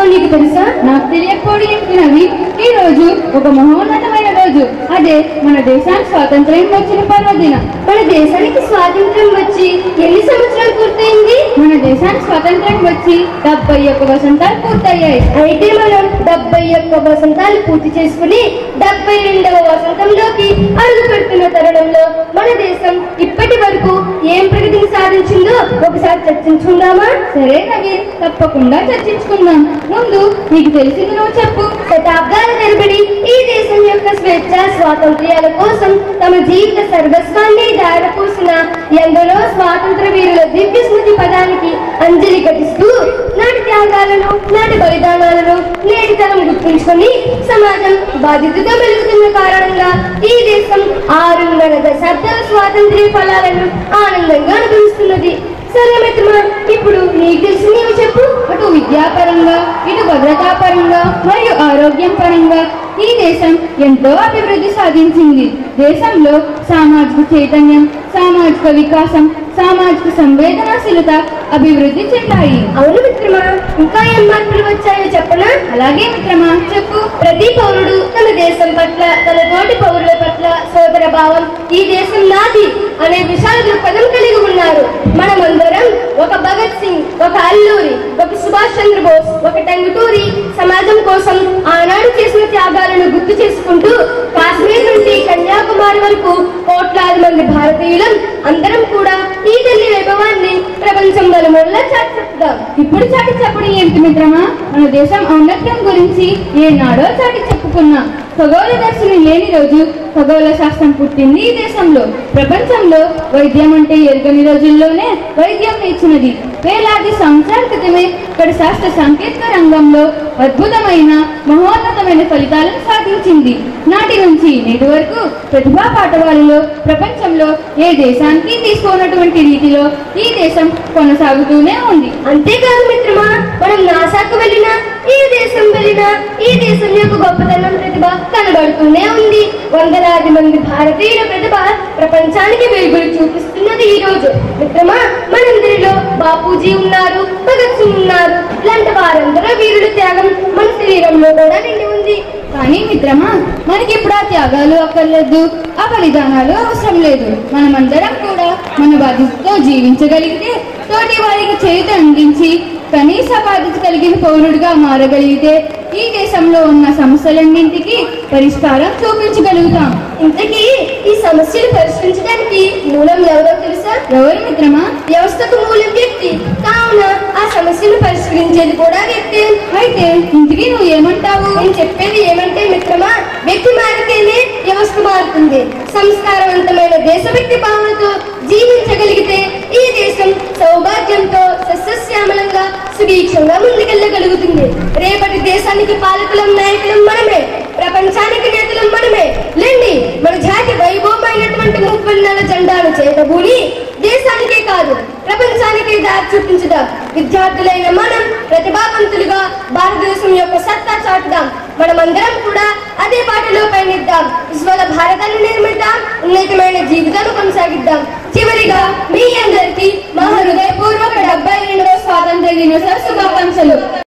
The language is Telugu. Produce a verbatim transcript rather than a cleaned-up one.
నీకు తెలుసా? నాకు తెలియకపోవడం ఏంటి? ఈ రోజు ఒక మహోన్నతమైన రోజు. అదే మన దేశానికి స్వాతంత్ర్యం వచ్చిన పర్వదినం. మన దేశానికి స్వాతంత్ర్యం వచ్చి ఎన్ని సంవత్సరాలు పూర్తయింది? మన దేశానికి స్వాతంత్ర్యం వచ్చి డెబ్బై ఒక్క వసంతాలు పూర్తయ్యాయి. అయితే మనం డెబ్బై ఒక్క వసంతాలు పూర్తి చేసుకుని డెబ్బై రెండవ వసంతంలోకి అడుగు పెడుతున్న తరుణంలో మన దేశం ఇప్పటి వరకు ఏం ప్రగతిని సాధించిందో ఒకసారి చర్చించుకుందామా? సరే నవీన్, తప్పకుండా చర్చించుకుందాం. ముందు నీకు తెలిసింది నువ్వు చెప్పు. శతాబ్దాల తరబడి ఈ దేశం యొక్క స్వేచ్ఛ స్వాతంత్ర్యాల కోసం తమ జీవిత సర్వస్వాన్ని దారపోసిన ఎందరో స్వాతంత్ర వీరుల దివ్య స్మృతి పదానికి అంజలి ఘటిస్తూ నాటి త్యాగాలను నాటి బలిదానాలను నేటి తరం గుర్తుంచుకొని సమాజం బాధ్యతగా మెలుగుతున్న కారణంగా ఈ దేశం ఆరున్నర దశాబ్దాల స్వాతంత్ర్య ఫలాలను ఆనందంగా అనుభవిస్తున్నది. సరే మిత్రమా, ఇప్పుడు నీకు తెలిసి నీవు చెప్పు. అటు విద్యాపరంగా, ఇటు భద్రతా పరంగా మరియు ఆరోగ్యం పరంగా ఈ దేశం ఎంతో అభివృద్ధి సాధించింది. దేశంలో సామాజిక చైతన్యం, సామాజిక వికాసం, సామాజిక సంవేదనశీలత అభివృద్ధి చెందాయి. అవును మిత్రమా, ఇంకా ఏం మార్పులు వచ్చాయో చెప్పనా? అలాగే మిత్రమా, చెప్పు. ప్రతి పౌరుడు తన దేశం పట్ల, తన తోటి పౌరుల పట్ల సోదర భావం, ఈ దేశం నాది అనే విశాల దృక్పథం కలిగి ఉన్నారు. మనమందరం ఒక భగత్ సింగ్, ఒక అల్లూరి, ఒక సుభాష్ చంద్రబోస్, ఒక టంగుటూరి సమాజం కోసం ఆనాడు చేసిన త్యాగాలను గుర్తు చేసుకుంటూ కాశ్మీర్ నుండి కన్యాకుమారి వరకు కోట్లాది మంది భారతీయులం అందరం కూడా ఈ తల్లి వైభవాన్ని ప్రపంచం నలుమూలలా చాటి చెప్తాం. ఇప్పుడు చాటి చెప్పడం ఏంటి మిత్రమా? మన దేశం ఔన్నత్యం గురించి ఏనాడో చాటి చెప్పుకున్నాం. ఖగోళ దర్శనం లేని రోజు ఖగోళ శాస్త్రం పుట్టింది ఈ దేశంలో. ప్రపంచంలో వైద్యం అంటే ఎరుగని రోజుల్లోనే వైద్యం ఇచ్చినది. వేలాది సంవత్సరాల క్రితమే ఇక్కడ శాస్త్ర సాంకేతిక రంగంలో అద్భుతమైన మహోన్నతమైన ఫలితాలను సాధించింది. నాటి నుంచి నేటి వరకు ప్రతిభా పాఠవాలలో ప్రపంచంలో ఏ దేశానికి తీసుకోనటువంటి రీతిలో ఈ దేశం కొనసాగుతూనే ఉంది. అంతేకాదు మిత్రమా, మనం నాసాకు వెళ్ళినా, ఈ దేశం వెళ్ళినా ఈ దేశం యొక్క గొప్పతనం ప్రతిభ కనబడుతూనే ఉంది. వందలాది మంది భారతీయుల ప్రతిభ ప్రపంచానికి వెలుగులు చూపిస్తున్నది ఈ రోజు. మిత్రమా, మనందరిలో బాపూజీ ఉన్నారు, భగత్ సింగ్ ఉన్నారు. ఇలాంటి వారందరూ వీరుల త్యాగం మన శరీరంలో కూడా నిండి ఉంది. కానీ మిత్రమా, మనకి ఇప్పుడు ఆ త్యాగాలు అక్కర్లేదు, ఆ బలిదానాలు అవసరం లేదు. మనమందరం కూడా మన బాధ్యతతో జీవించగలిగితే, తోటి వారికి చేతి అందించి కనీస బాధ్యత కలిగిన పౌరుడిగా మారగలిగితే ఈ దేశంలో ఉన్న సమస్యలన్నింటికి పరిష్కారం చూపించగలుగుతాం. ఇంతకీ ఈ సమస్యలు పరిష్కరించడానికి మూలం ఎవరో తెలుసా? ఎవరు మిత్రమా? వ్యవస్థకు మూలం వ్యక్తి. కావున ఆ సమస్యను పరిష్కరించేది కూడా వ్యక్తి. అయితే ఇంతకీ నువ్వు ఏమంటావు? నేను చెప్పేది ఏమంటే మిత్రమా, వ్యక్తి మారితేనే వ్యవస్థ మారుతుంది. సంస్కారవంతమైన దేశభక్తి భావనతో జీవించగలిగితే ఈ దేశం సౌభాగ్యంతో సస్యశ్యామలంగా సుభిక్షంగా ముందుకెళ్ళగలుగుతుంది. రేపటి దేశానికి పాలకులం, నాయకులం మనమే, ప్రపంచానికి నేతలం మనమే. లేండి, మన జాతి వైభవమైనటువంటి ముప్పన్నెల జెండాను చేతబూని దేశానికే కాదు ప్రపంచానికే దారి చూపించుదాం. విద్యార్థులైన మనం ప్రతిభావంతులుగా భారతదేశం యొక్క సత్తా చాటుదాం. మనమందరం కూడా అదే బాటలో పయనిద్దాం. ఉజ్వల భారతాన్ని నిర్మిద్దాం, ఉన్నతమైన జీవితాన్ని కొనసాగిద్దాం. చివరిగా మీ అందరికీ మా హృదయపూర్వక డెబ్బై రెండవ స్వాతంత్ర దినోత్సవ శుభాకాంక్షలు.